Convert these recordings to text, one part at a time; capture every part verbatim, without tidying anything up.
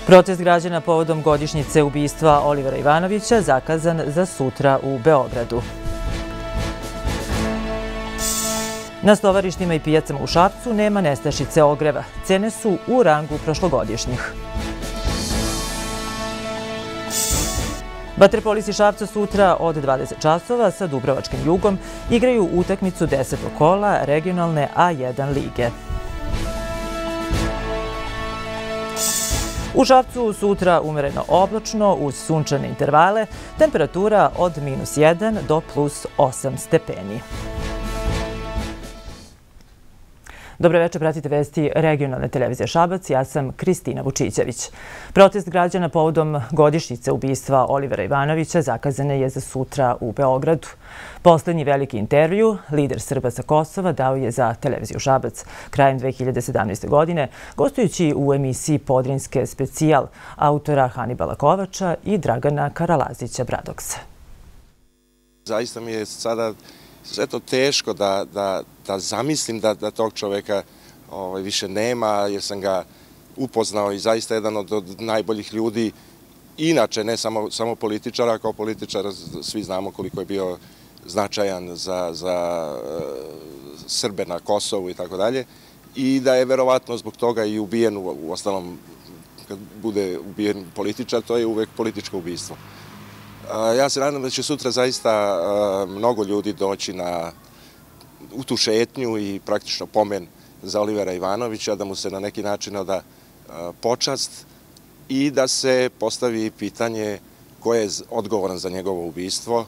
Protest građana povodom godišnjice ubistva Olivera Ivanovića zakazan za sutra u Beogradu. Na stovarištima i pijacama u Šapcu nema nestašice ogreva. Cene su u rangu prošlogodišnjih. Vaterpolisti Šapca sutra od dvadeset časova sa Dubrovačkim Jugom igraju utakmicu desetog kola regionalne A jedan lige. U Šapcu sutra umereno oblačno uz sunčane intervale, temperatura od minus jedan do plus osam stepeni. Dobro večer, pratite vesti regionalne televizije Šabac. Ja sam Kristina Vučićević. Protest građana povodom godišnjice ubistva Olivera Ivanovića zakazan je za sutra u Beogradu. Poslednji veliki intervju lider Srba sa Kosova dao je za televiziju Šabac krajem dve hiljade sedamnaeste. godine, gostujući u emisiji Podrinjske specijal autora Hanibala Kovača i Dragana Karalazića Bradoksa. Zaista mi je sada sve to teško da, da, da zamislim da, da tog čoveka ovaj, više nema, jer sam ga upoznao i zaista jedan od, od najboljih ljudi. Inače, ne samo, samo političara, kao političara svi znamo koliko je bio značajan za, za uh, Srbe na Kosovu i tako dalje. I da je verovatno zbog toga i ubijen, u, u ostalom, kad bude ubijen političar, to je uvek političko ubistvo. Ja se nadam da će sutra zaista mnogo ljudi doći na, u tu šetnju i praktično pomen za Olivera Ivanovića, da mu se na neki način oda počast i da se postavi pitanje ko je odgovoran za njegovo ubistvo.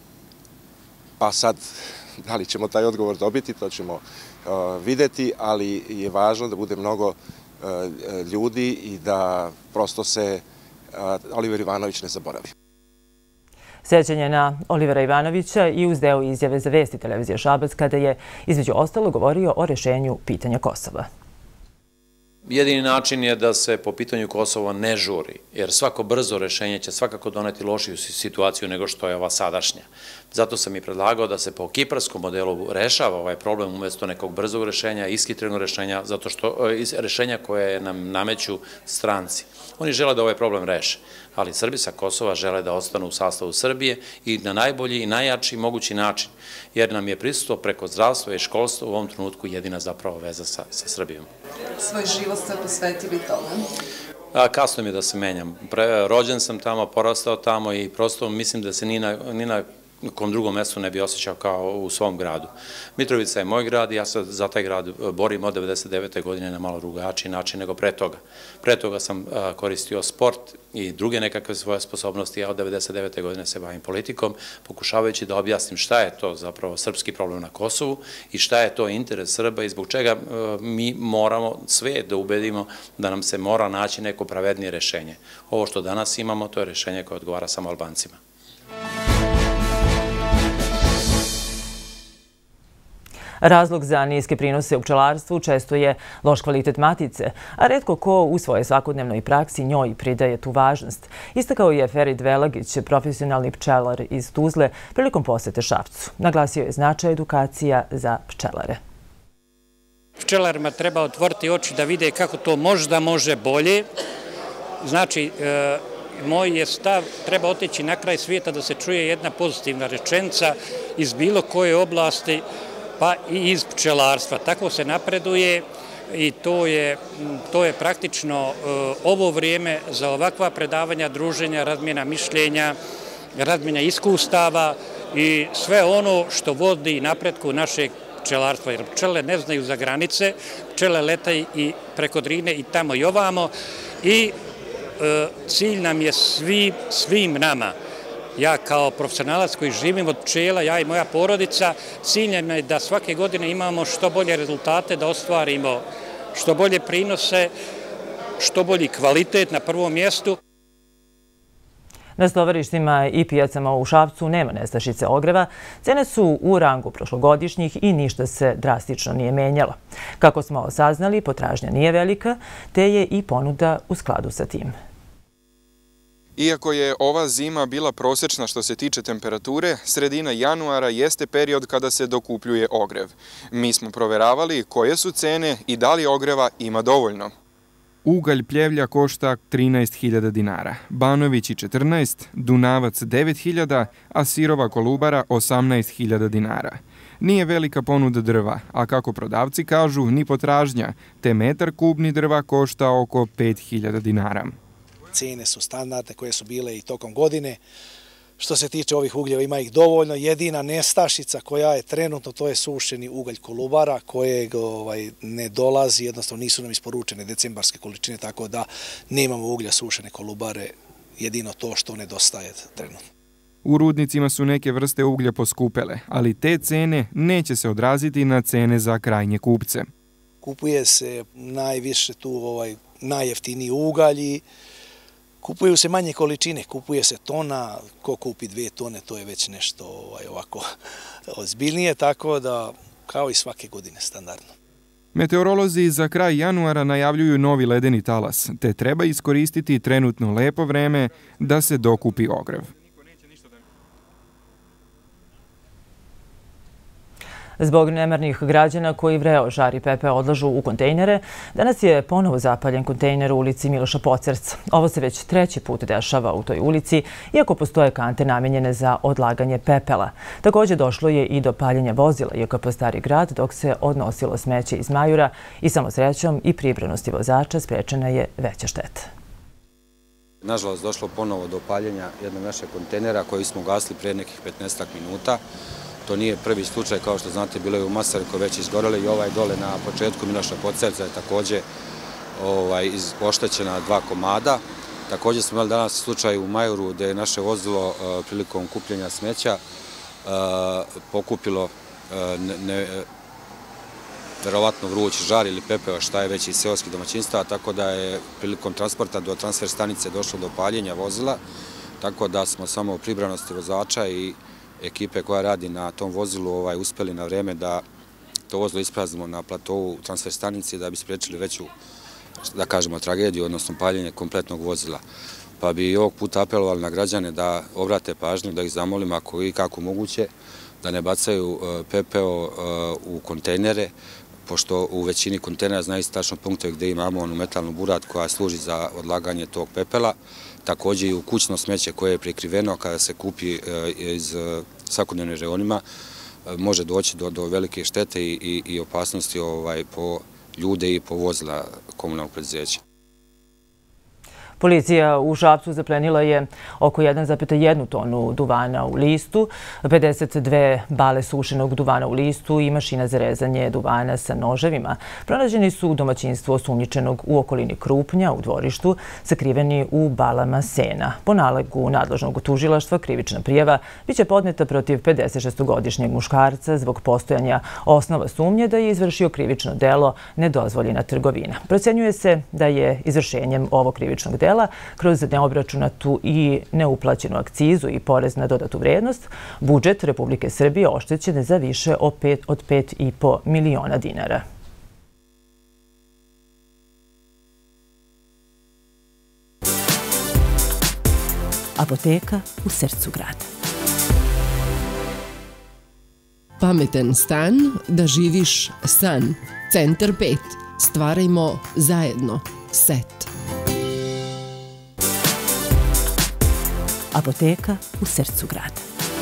Pa sad, da li ćemo taj odgovor dobiti, to ćemo videti, ali je važno da bude mnogo ljudi i da prosto se Oliver Ivanović ne zaboravi. Sećanje na Olivera Ivanovića i uz deo izjave za vesti televizije Šabac kada je između ostalo govorio o rešenju pitanja Kosova. Jedini način je da se po pitanju Kosova ne žuri, jer svako brzo rešenje će svakako doneti lošiju situaciju nego što je ova sadašnja. Zato sam i predlagao da se po kiparskom modelu rešava ovaj problem umjesto nekog brzog rešenja, ishitrenog rešenja, zato što rešenja koje nam nameću stranci. Oni žele da ovaj problem reše, ali Srbi sa Kosova žele da ostanu u sastavu Srbije i na najbolji i najjači mogući način, jer nam je prisustvo preko zdravstva i školstva u ovom trenutku jedina zapravo veza sa, sa Srbijom. Svoj život ste posvetili tome? A, kasno mi je da se menjam. Pre, rođen sam tamo, porastao tamo i prosto mislim da se ni na, ni na kom drugom mestu ne bi osjećao kao u svom gradu. Mitrovica je moj grad i ja se za taj grad borim od devedeset devete. godine na malo drugačiji način nego pre toga. Pre toga sam a, koristio sport i druge nekakve svoje sposobnosti, a od devedeset devete. godine se bavim politikom, pokušavajući da objasnim šta je to zapravo srpski problem na Kosovu i šta je to interes Srba i zbog čega a, mi moramo sve da ubedimo da nam se mora naći neko pravednije rešenje. Ovo što danas imamo, to je rešenje koje odgovara samo Albancima. Razlog za niske prinose u pčelarstvu često je loš kvalitet matice, a retko ko u svojoj svakodnevnoj praksi njoj pridaje tu važnost. Istakao je Ferid Velagić, profesionalni pčelar iz Tuzle, prilikom posete Šapcu. Naglasio je značaj edukacija za pčelare. Pčelarima treba otvoriti oči da vide kako to možda može bolje. Znači, e, moj je stav, treba otići na kraj svijeta da se čuje jedna pozitivna rečenica iz bilo koje oblasti, pa i iz pčelarstva. Tako se napreduje i to je, to je praktično ovo vrijeme za ovakva predavanja, druženja, razmjena mišljenja, razmjena iskustava i sve ono što vodi napretku našeg pčelarstva. Jer pčele ne znaju za granice, pčele letaju i preko Drine i tamo i ovamo i e, cilj nam je svi, svim nama. Ja kao profesionalac koji živim od pčela, ja i moja porodica, cilj nam je da svake godine imamo što bolje rezultate, da ostvarimo što bolje prinose, što bolji kvalitet na prvom mjestu. Na stovarištima i pijacama u Šapcu nema nestašice ogreva, cene su u rangu prošlogodišnjih i ništa se drastično nije menjalo. Kako smo saznali, potražnja nije velika, te je i ponuda u skladu sa tim. Iako je ova zima bila prosječna što se tiče temperature, sredina januara jeste period kada se dokupljuje ogrev. Mi smo proveravali koje su cene i da li ogreva ima dovoljno. Ugalj Pljevlja košta trinaest hiljada dinara, Banovići četrnaest, Dunavac devet hiljada, a Sirova Kolubara osamnaest hiljada dinara. Nije velika ponuda drva, a kako prodavci kažu, ni potražnja, te metar kubni drva košta oko pet hiljada dinara. Cene su standardne koje su bile i tokom godine. Što se tiče ovih ugljeva, ima ih dovoljno. Jedina nestašica koja je trenutno, to je sušeni ugalj Kolubara, kojeg ovaj, ne dolazi, jednostavno nisu nam isporučene decembarske količine, tako da nemamo uglja sušene Kolubare, jedino to što nedostaje trenutno. U rudnicima su neke vrste uglja poskupele, ali te cene neće se odraziti na cene za krajnje kupce. Kupuje se najviše tu ovaj, najjeftiniji ugalj, kupuju se manje količine, kupuje se tona, ko kupi dve tone, to je već nešto ovaj, ovako ozbiljnije, tako da kao i svake godine standardno. Meteorolozi za kraj januara najavljuju novi ledeni talas, te treba iskoristiti trenutno lepo vreme da se dokupi ogrev. Zbog nemarnih građana koji vreo žar i pepeo odlažu u kontejnere, danas je ponovo zapaljen kontejner u ulici Miloša Pocerca. Ovo se već treći put dešava u toj ulici, iako postoje kante namenjene za odlaganje pepela. Također došlo je i do paljenja vozila J K P Stari grad dok se odnosilo smeće iz Majura i samo srećom i pribranosti vozača sprečena je veća šteta. Nažalost, došlo ponovo do paljenja jednog našeg kontejnera koji smo ugasili prije nekih petnaestak minuta. To nije prvi slučaj, kao što znate, bilo je u Masarikoj već izgorele i ovaj dole na početku Miloša Pocerca je također ovaj, oštećena dva komada. Također smo imali danas slučaj u Majuru gdje je naše vozilo uh, prilikom kupljenja smeća uh, pokupilo uh, ne, ne, verovatno vruć žar ili pepeo, šta je već iz seoskih domaćinstva, tako da je prilikom transporta do transfer stanice došlo do paljenja vozila, tako da smo samo u pribranosti vozača i ekipe koja radi na tom vozilu ovaj, uspeli na vreme da to vozilo ispraznimo na platovu transfer stanici da bi spriječili veću, da kažemo, tragediju, odnosno paljenje kompletnog vozila. Pa bi i ovog puta apelovali na građane da obrate pažnju, da ih zamolimo ako i kako moguće, da ne bacaju pepeo u kontejnere, pošto u većini kontejnera znaju tačno punkte gdje imamo onu metalnu burat koja služi za odlaganje tog pepela. Također i u kućno smeće koje je prikriveno kada se kupi iz svakodnevnim reonima može doći do, do velike štete i, i, i opasnosti ovaj, po ljude i po vozila komunalnog preduzeća. Policija u Šapcu zaplenila je oko jedan zarez jedna tonu duvana u listu, pedeset dve bale sušenog duvana u listu i mašina za rezanje duvana sa noževima. Pronađeni su u domaćinstvu osumnjičenog u okolini Krupnja u dvorištu, sakriveni u balama sena. Po nalogu nadležnog tužilaštva krivična prijava biće podneta protiv pedesetšestogodišnjeg muškarca zbog postojanja osnova sumnje da je izvršio krivično delo nedozvoljena trgovina. Procenjuje se da je izvršenjem ovog krivičnog dela kroz neobračunatu i neuplaćenu akcizu i porez na dodatu vrednost, budžet Republike Srbije oštećen za više od pet i po miliona dinara. Apoteka u srcu grada. Pametan stan da živiš san. Centar pet. Stvarajmo zajedno. Set. Apoteka u srcu grada.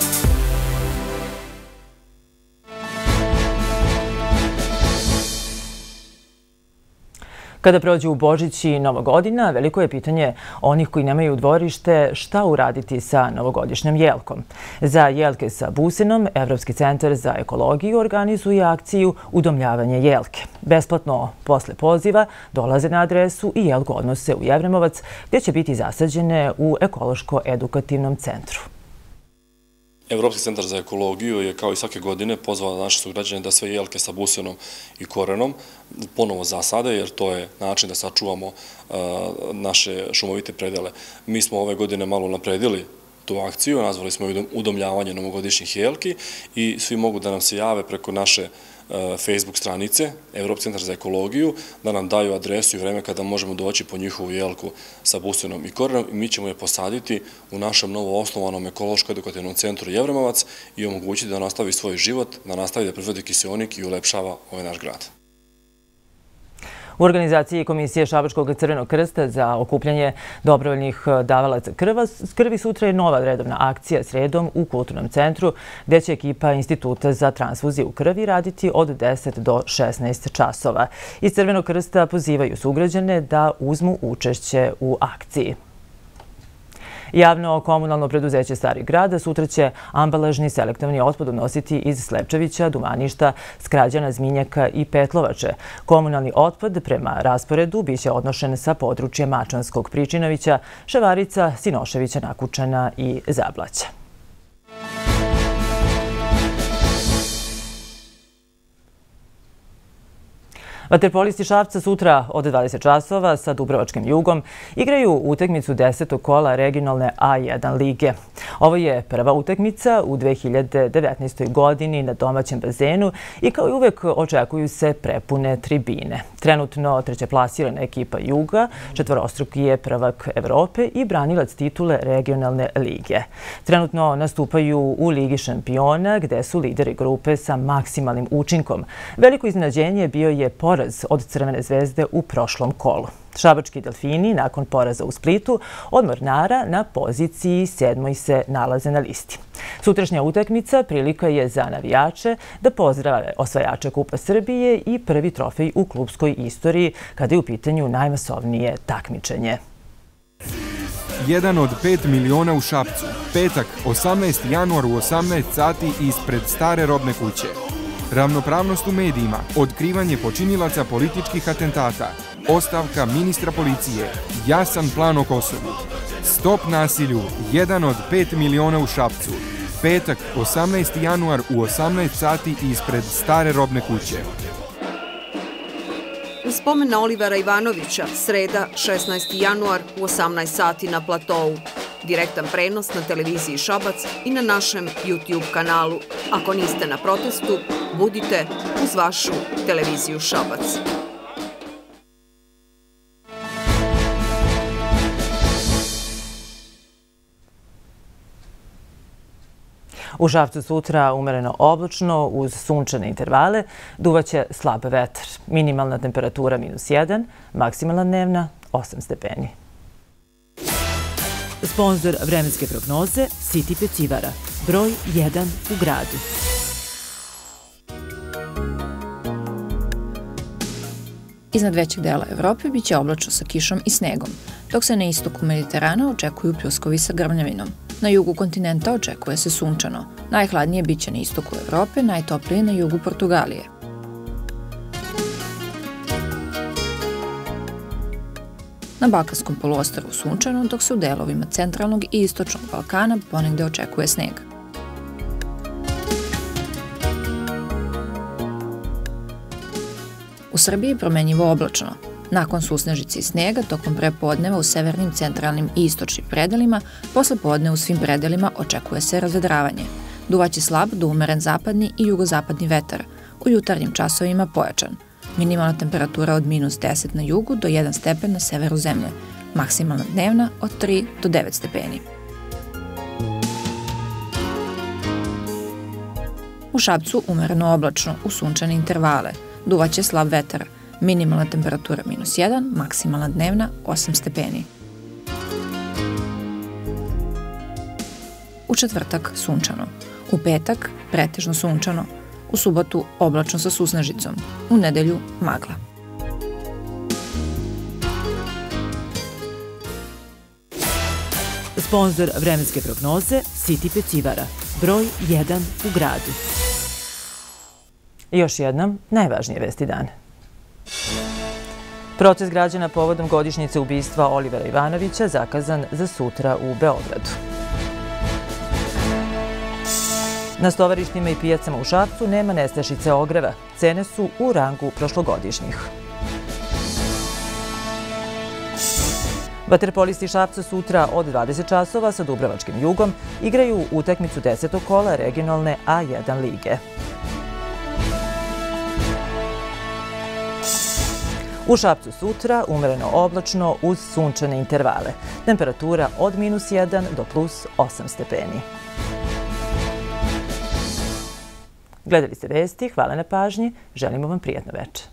Kada prođu u Božić i Nova godina, veliko je pitanje onih koji nemaju dvorište šta uraditi sa novogodišnjom jelkom. Za jelke sa busenom, Evropski centar za ekologiju organizuje akciju Udomljavanje jelke. Besplatno posle poziva dolaze na adresu i jelku odnose u Jevremovac, gdje će biti zasađene u ekološko-edukativnom centru. Evropski centar za ekologiju je kao i svake godine pozvao naše sugrađane da sve jelke sa busenom i korenom ponovo zasade, jer to je način da sačuvamo naše šumovite predele. Mi smo ove godine malo napredili tu akciju, nazvali smo udomljavanje novogodišnjih jelki i svi mogu da nam se jave preko naše Facebook stranice Evropski centar za ekologiju, da nam daju adresu i vreme kada možemo doći po njihovu jelku sa busenom i korenom i mi ćemo je posaditi u našem novo osnovanom ekološko-edukativnom centru Jevremovac i omogućiti da nastavi svoj život, da nastavi da proizvodi kiseonik i ulepšava ovaj naš grad. U organizaciji Komisije Šabačkog Crvenog krsta za okupljanje dobrovoljnih davalaca krvi sutra je nova redovna akcija sredom u Kulturnom centru, gdje će ekipa Instituta za transfuziju krvi raditi od deset do šesnaest časova. Iz Crvenog krsta pozivaju sugrađane da uzmu učešće u akciji. Javno komunalno preduzeće Stari grad sutra će ambalažni selektovni otpad odnositi iz Slepčevića, Dumaništa, Skrađana, Zminjaka i Petlovače. Komunalni otpad prema rasporedu biće odnošen sa područja Mačanskog, Pričinovića, Ševarica, Sinoševića, Nakučana i Zablaća. Vaterpolisti Šapca sutra od dvadeset časova sa Dubrovačkim Jugom igraju utakmicu desetog kola regionalne A jedan lige. Ovo je prva utakmica u dve hiljade devetnaestoj. godini na domaćem bazenu i kao i uvek očekuju se prepune tribine. Trenutno trećeplasirana ekipa Juga, četvorostruki je prvak Evrope i branilac titule regionalne lige. Trenutno nastupaju u Ligi šampiona gde su lideri grupe sa maksimalnim učinkom. Veliko iznenađenje bio je poraz od Crvene zvezde u prošlom kolu. Šabački delfini nakon poraza u Splitu od Mornara na poziciji sedmoj se nalaze na listi. Sutrašnja utakmica prilika je za navijače da pozdrave osvajača Kupa Srbije i prvi trofej u klubskoj istoriji kada je u pitanju najmasovnije takmičenje. Jedan od pet miliona u Šapcu. Petak, osamnaesti januar u osamnaest sati ispred Stare robne kuće. Ravnopravnost u medijima, otkrivanje počinilaca političkih atentata, ostavka ministra policije, jasan plan o Kosovu. Stop nasilju, jedan od pet miliona u Šapcu. Petak, osamnaesti januar u osamnaest sati ispred Stare robne kuće. U spomen na Olivera Ivanovića, sreda, šesnaesti januar u osamnaest sati na Platovu. Direktan prenos na televiziji Šabac i na našem YouTube kanalu. Ako niste na protestu, budite uz vašu televiziju Šabac. U Šapcu sutra umereno oblačno uz sunčane intervale, duvaće slab vetar. Minimalna temperatura minus jedan, maksimalna dnevna osam stepeni. Sponzor vremenske prognoze City pecivara, broj jedan u gradu. Iznad većeg dela Evrope biće oblačno sa kišom i snegom, dok se na istoku Mediterana očekuju pljuskovi sa grmljavinom. Na jugu kontinenta očekuje se sunčano. Najhladnije biće na istoku Evrope, najtoplije na jugu Portugalije. Na Balkanskom poluostrvu sunčano, dok se u delovima centralnog i istočnog Balkana ponegde očekuje sneg. U Srbiji promenjivo oblačno. Nakon susnežice i snega, tokom prepodneva u severnim, centralnim i istočnim predelima, posle podne u svim predelima očekuje se razvedravanje. Duvaće slab do umeren zapadni i jugozapadni vetar, u jutarnjim časovima pojačan. Minimalna temperatura od minus deset na jugu do jedan stepen na severu zemlje, maksimalna dnevna od tri do devet stepeni. U Šapcu umereno oblačno, u sunčane intervale, duvaće slab vetar, minimalna temperatura minus jedan, maksimalna dnevna osam stepeni. U četvrtak sunčano, u petak pretežno sunčano, u subotu oblačno sa susnežicom, u nedelju magla. Sponzor vremenske prognoze City pecivara, broj jedan u gradu. I još jednom, najvažnije vesti dana. Protest građana povodom godišnjice ubistva Olivera Ivanovića zakazan za sutra u Beogradu. Na stovarištima i pijacama u Šapcu nema nestašice ogreva. Cene su u rangu prošlogodišnjih. Vaterpolisti Šapca sutra od dvadeset časova sa Dubrovačkim Jugom igraju utakmicu desetog kola regionalne A jedan lige. U Šapcu sutra umereno oblačno uz sunčane intervale. Temperatura od minus jedan do plus osam stepeni. Gledali ste vesti, hvala na pažnji, želimo vam prijatno večer.